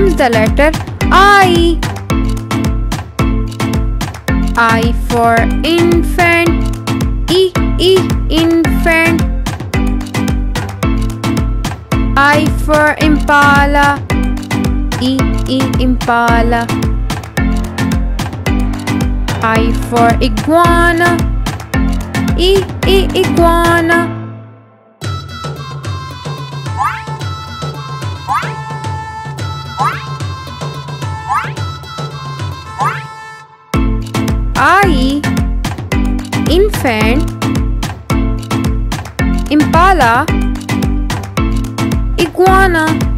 comes the letter I. I for infant. Infant. I for impala. Impala. I for iguana. Iguana. I, infant, impala, iguana.